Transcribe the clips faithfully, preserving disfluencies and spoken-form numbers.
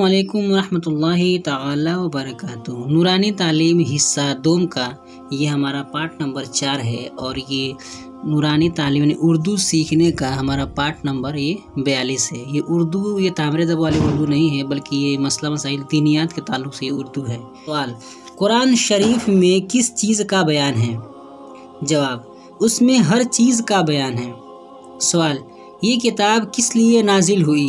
अस्सलामुअलैकुम वरहमतुल्लाहि ताला वबरकातुह। नूरानी तालीम हिस्सा दोम का ये हमारा पार्ट नंबर चार है और ये नूरानी तालीम यानी उर्दू सीखने का हमारा पार्ट नंबर ये बयालीस है। ये उर्दू ये तामरे दब वाली उर्दू नहीं है, बल्कि ये मसला मसाइल दीनियात के ताल्लुक से ये उर्दू है। सवाल, कुरान शरीफ में किस चीज़ का बयान है? जवाब, उसमें हर चीज़ का बयान है। सवाल, ये किताब किस लिए नाजिल हुई?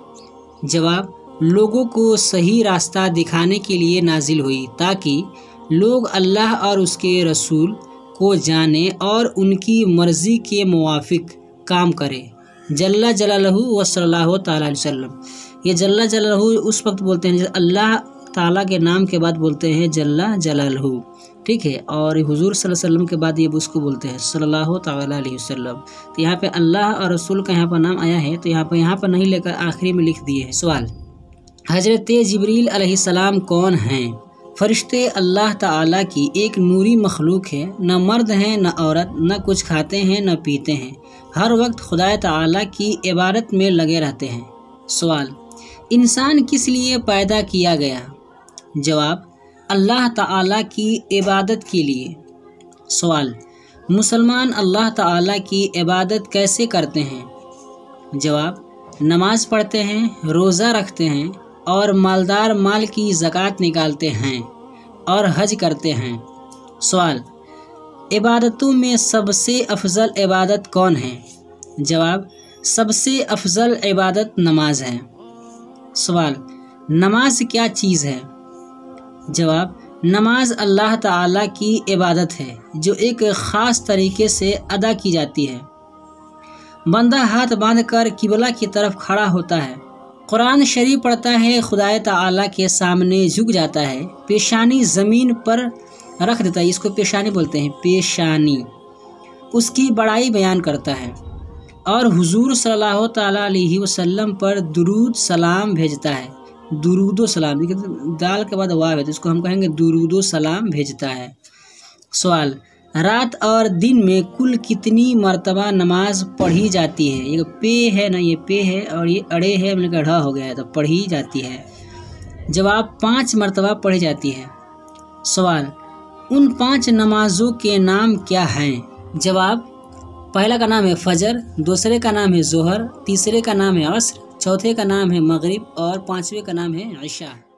जवाब, लोगों को सही रास्ता दिखाने के लिए नाजिल हुई ताकि लोग अल्लाह और उसके रसूल को जाने और उनकी मर्ज़ी के मुवाफिक काम करें। जल्ला जलालहू व सल्लल्लाहु तआला अलैहि वसल्लम। ये जल्ला जलालहू उस वक्त बोलते हैं जब अल्लाह ताला के नाम के बाद बोलते हैं जल्ला जलालहू, ठीक है। और हुजूर सल्लल्लाहु अलैहि वसल्लम के बाद ये उसको बोलते हैं सल्लल्लाहु तआला अलैहि वसल्लम। तो यहाँ पे अल्लाह और रसूल का यहाँ पर नाम आया है, तो यहाँ पर यहाँ पर नहीं लेकर आखिरी में लिख दिए हैं। सवाल, हज़रत जिब्रील अलैहिस्सलाम कौन हैं? फरिश्ते अल्लाह ताला की एक नूरी मखलूक है, न मर्द हैं न औरत, न कुछ खाते हैं न पीते हैं, हर वक्त खुदा ताला की इबादत में लगे रहते हैं। सवाल, इंसान किस लिए पैदा किया गया? जवाब, अल्लाह ताला की इबादत के लिए। सवाल, मुसलमान अल्लाह ताला की इबादत कैसे करते हैं? जवाब, नमाज पढ़ते हैं, रोज़ा रखते हैं और मालदार माल की ज़कात निकालते हैं और हज करते हैं। सवाल, इबादतों में सबसे अफजल इबादत कौन है? जवाब, सबसे अफजल इबादत नमाज है। सवाल, नमाज क्या चीज़ है? जवाब, नमाज अल्लाह ताला की इबादत है जो एक ख़ास तरीके से अदा की जाती है। बंदा हाथ बांधकर किबला की तरफ खड़ा होता है, कुरान शरीफ पढ़ता है, खुदा ताला के सामने झुक जाता है, पेशानी ज़मीन पर रख देता है, इसको पेशानी बोलते हैं, पेशानी, उसकी बड़ाई बयान करता है और हुजूर सल्लल्लाहु तआला अलैहि वसल्लम पर दुरूद सलाम भेजता है। दुरूदो सलाम, दाल के बाद वाव है तो इसको हम कहेंगे दुरूदो सलाम भेजता है। सवाल, रात और दिन में कुल कितनी मर्तबा नमाज पढ़ी जाती है? ये पे है ना, ये पे है और ये अड़े है, मैंने कहा हो गया है तो पढ़ी जाती है। जवाब, पाँच मर्तबा पढ़ी जाती है। सवाल, उन पांच नमाजों के नाम क्या हैं? जवाब, पहला का नाम है फजर, दूसरे का नाम है जोहर, तीसरे का नाम है असर, चौथे का नाम है मगरिब और पाँचवें का नाम है इशा।